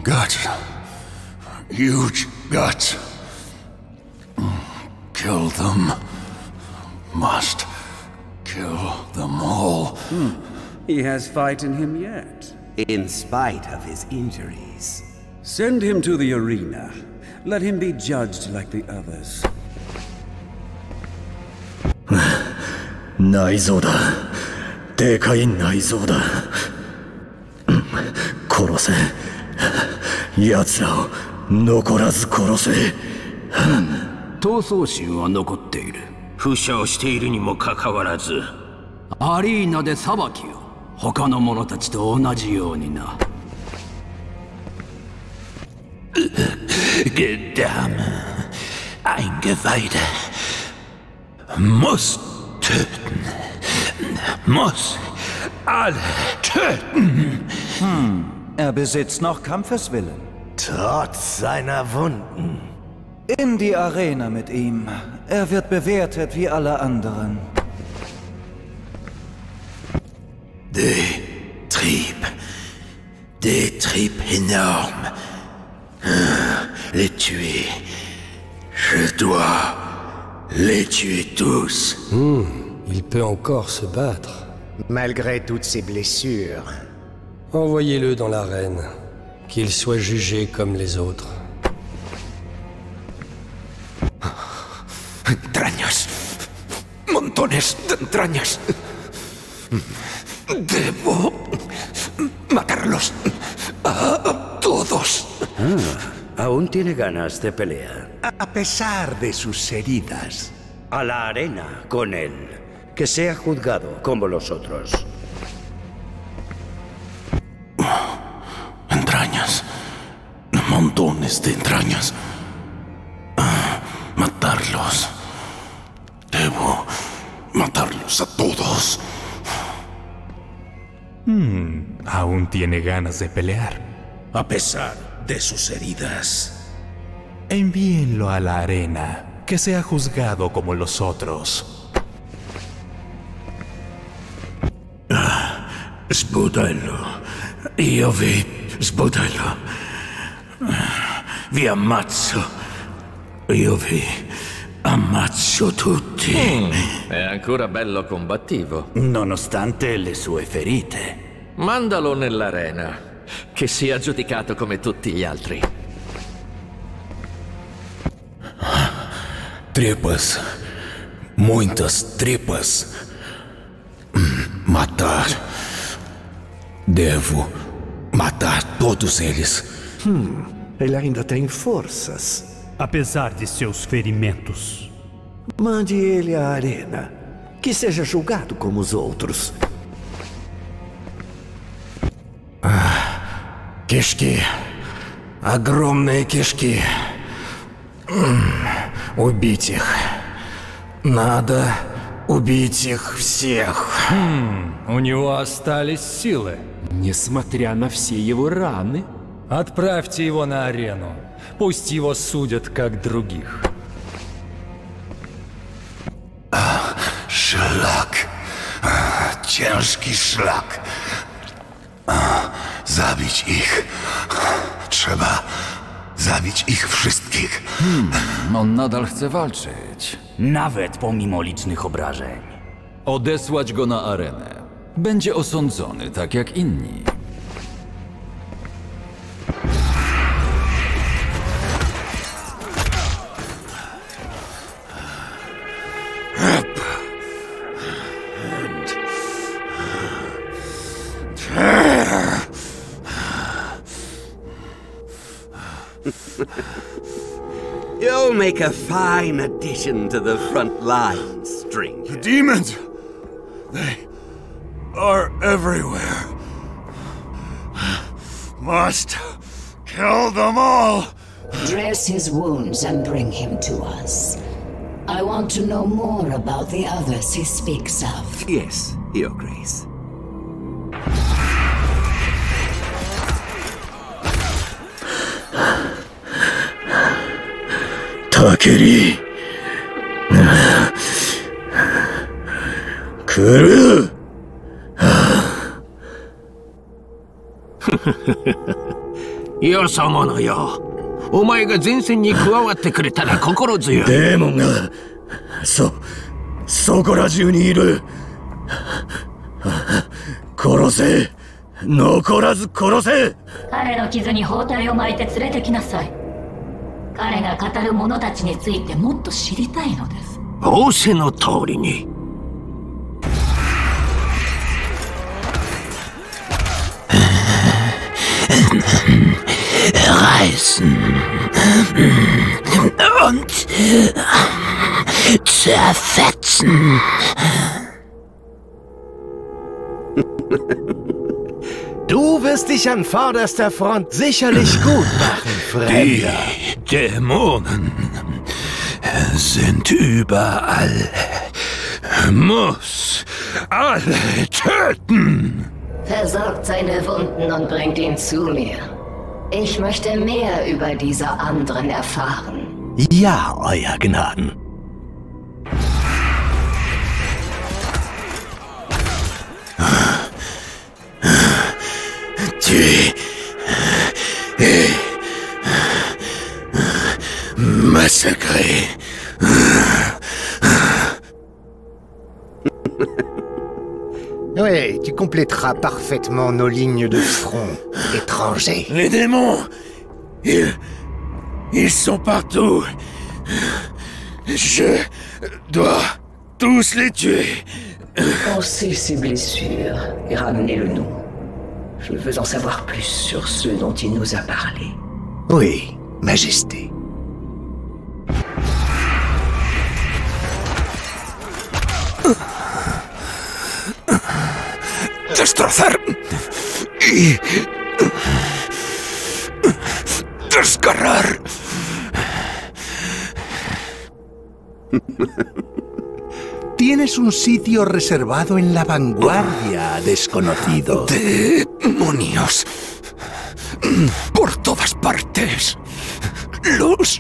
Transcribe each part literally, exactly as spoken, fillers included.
Guts. Huge guts. Kill them. Must kill them all. Hmm. He has fight in him yet. In spite of his injuries. Send him to the arena. Let him be judged like the others. 内臓だ。でかい内臓だ。殺せ。奴らを残らず殺せ。 闘争心は残っている。負傷しているにもかかわらず、アリーナで裁きを他の者たちと同じようにな。 Gedärme. Eingeweide. Muss töten. Muss alle töten. Hm, er besitzt noch Kampfeswillen. Trotz seiner Wunden. In die Arena mit ihm. Er wird bewertet wie alle anderen. Des Trieb. Des Trieb énorme. Les tuer. Je dois les tuer tous. Hmm, il peut encore se battre. Malgré toutes ses blessures. Envoyez-le dans l'arène. Qu'il soit jugé comme les autres. Entrañas. Montones de entrañas. Debo matarlos a todos. Ah, aún tiene ganas de pelear. A pesar de sus heridas. A la arena con él. Que sea juzgado como los otros. Entrañas. Montones de entrañas. Matarlos. Debo matarlos a todos. Hmm, aún tiene ganas de pelear. A pesar de sus heridas. Envíenlo a la arena, que sea juzgado como los otros. Sbudello. Io vi sbudello. Vi ammazzo. Io vi ammazzo tutti. Mm, è ancora bello combattivo. Nonostante le sue ferite. Mandalo nell'arena. Che sia giudicato come tutti gli altri. Tripas. Muitas tripas. Matar. Devo matar todos eles. Hum, ele ainda tem forças. Apesar de seus ferimentos. Mande ele à arena. Que seja julgado como os outros. Кишки. Огромные кишки. Убить их. Надо убить их всех. Хм, у него остались силы. Несмотря на все его раны. Отправьте его на арену. Пусть его судят, как других. Szlak. Ciężki szlak. Zabić ich. Trzeba zabić ich wszystkich. Hmm, on nadal chce walczyć. Nawet pomimo licznych obrażeń. Odesłać go na arenę. Będzie osądzony tak jak inni. You'll make a fine addition to the front lines, stranger. The demons! They are everywhere. Must kill them all! Dress his wounds and bring him to us. I want to know more about the others he speaks of. Yes, Your Grace. Takeri. Kuru. よそ者よ。お前が前線に加わってくれたら心強い。 デーモンが、そ、そこら中にいる。殺せ。残らず殺せ。 彼の傷に包帯を巻いて連れてきなさい。彼が語る者たちについてもっと知りたいのです。 仰せの通りに。 Reißen und zerfetzen. Du wirst dich an vorderster Front sicherlich gut machen, Fremder. Die Dämonen sind überall. Muss alle töten. Versorgt seine Wunden und bringt ihn zu mir. Ich möchte mehr über diese anderen erfahren. Ja, Euer Gnaden. Tu es massacré. Oui, tu compléteras parfaitement nos lignes de front, étranger. Les démons, ils... ils sont partout. Je dois tous les tuer. Pansez ses blessures et ramenez-le-nous. Je veux en savoir plus sur ceux dont il nous a parlé. Oui, Majesté. Destrozar y desgarrar. Tienes un sitio reservado en la vanguardia, desconocido. ¡Demonios! Por todas partes. Los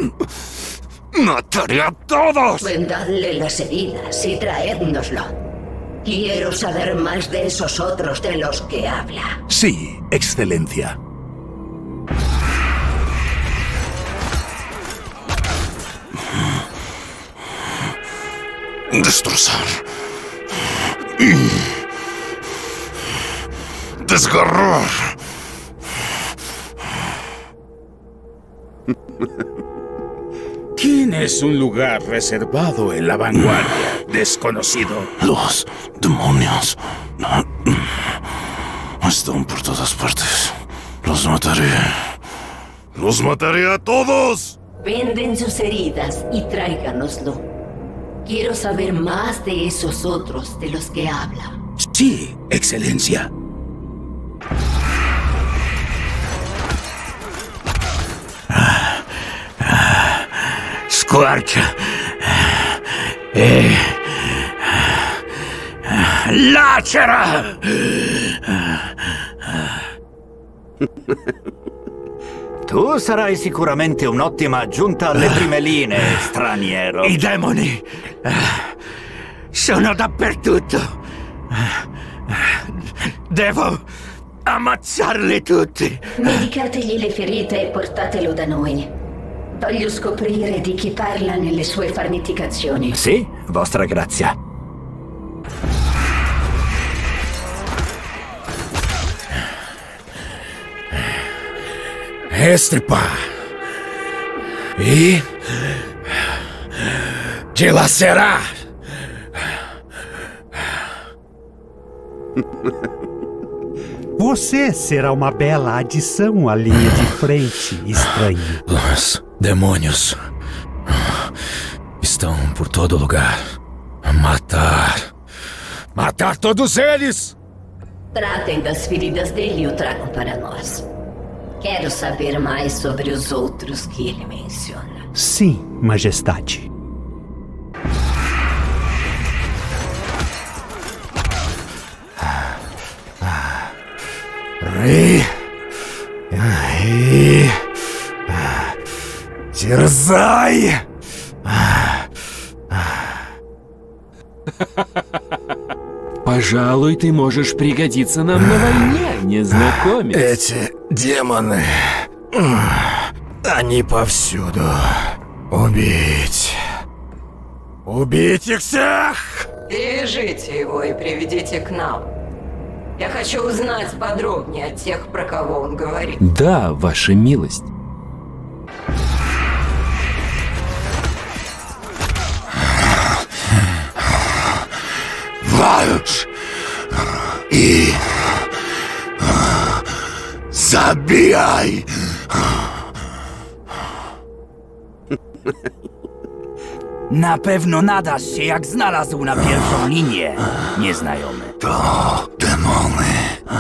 mataré a todos. Vendadle las heridas y traédnoslo. Quiero saber más de esos otros de los que habla. Sí, Excelencia. Destrozar y desgarrar. Tienes un lugar reservado en la vanguardia, desconocido. Los demonios están por todas partes. Los mataré. ¡Los mataré a todos! Venden sus heridas y tráiganoslo. Quiero saber más de esos otros de los que habla. Sí, Excelencia. Ah, ah, Squarcha. Eh, lacera. Tu sarai sicuramente un'ottima aggiunta alle prime linee, straniero. I demoni sono dappertutto. Devo ammazzarli tutti. Medicategli le ferite e portatelo da noi. Voglio scoprire di chi parla nelle sue farneticazioni. Sì, vostra grazia. Este pá. E... dilacerar. Você será uma bela adição à linha de frente, estranho. Os demônios estão por todo lugar. Matar. Matar todos eles! Tratem das feridas dele e o tragam para nós. Quero saber mais sobre os outros que ele menciona. Sim, Majestade. Ри... И... Терзай! Пожалуй, ты можешь пригодиться нам на войне, незнакомец. Эти демоны... Они повсюду. Убить. Убить их всех! Перевяжите его и приведите к нам. Я хочу узнать подробнее о тех, про кого он говорит. Да, ваша милость. Валюш и забijaj! Na pewno nadasz się jak znalazł na pierwszą linię, nieznajomy. To demony.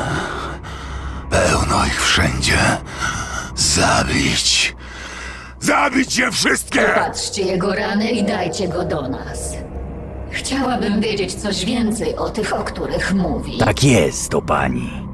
Pełno ich wszędzie. Zabić. Zabić je wszystkie! Opatrzcie jego rany i dajcie go do nas. Chciałabym wiedzieć coś więcej o tych, o których mówi. Tak jest, to pani.